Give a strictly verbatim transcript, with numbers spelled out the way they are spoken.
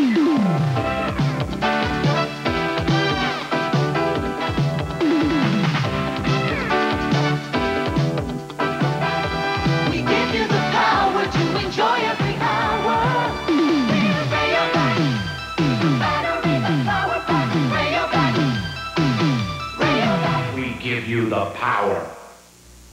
We give you the power to enjoy every hour. We're Rayovac, the battery, the power pack. Rayovac, Rayovac. We give you the power.